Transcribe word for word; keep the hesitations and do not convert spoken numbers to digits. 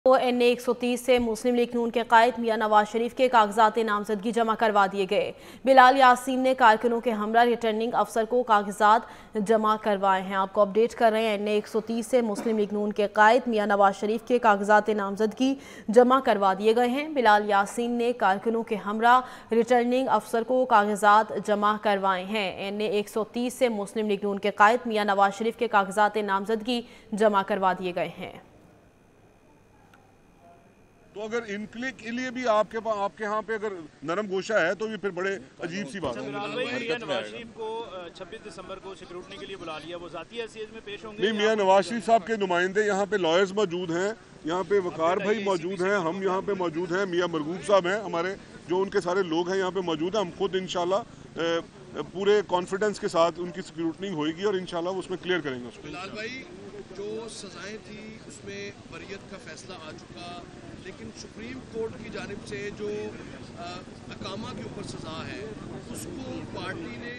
N A एक सौ तीस से मुस्लिम लीग नून के कायद मियां नवाज शरीफ के कागजात नामजदगी जमा करवा दिए गए। बिलाल यासीन ने कारकुनों के हमरा रिटर्निंग अफसर को कागजात जमा करवाए हैं। आपको अपडेट कर रहे हैं, एन ए एक सौ तीस से मुस्लिम लीग नून के कायद मियां नवाज शरीफ के कागजात नामजदगी जमा करवा दिए गए हैं। बिलाल यासीन ने कारकुनों के हमरा रिटर्निंग अफसर को कागजात जमा करवाए हैं। एन ए एक सौ तीस से मुस्लिम लीग नून के कायद मियां नवाज शरीफ के कागजात नामजदगी जमा करवा दिए गए हैं। तो अगर इनके लिए भी आपके पास आपके यहाँ पे अगर नरम गोशा है तो ये फिर बड़े अजीब सी बात है। मियां नवाज शरीफ को छब्बीस दिसंबर को सिक्योरिटी के लिए बुला लिया, वो जाती हैसियत में पेश होंगे? नहीं, मियां नवाज शरीफ साहब के नुमाइंदे यहाँ पे लॉयर्स मौजूद हैं, यहाँ पे वकार भाई मौजूद हैं, हम यहाँ पे मौजूद हैं, मियां मरगूब साहब हैं हमारे, जो उनके सारे लोग हैं यहाँ पे मौजूद हैं। हम खुद इंशाल्लाह पूरे कॉन्फिडेंस के साथ उनकी सिक्योरिटी होगी और इंशाल्लाह उसमें क्लियर करेंगे उसको। बिलाल भाई, जो सजाएं थी उसमें बरियत का फैसला आ चुका, लेकिन सुप्रीम कोर्ट की जानिब से जो अकामा के ऊपर सजा है उसको पार्टी ने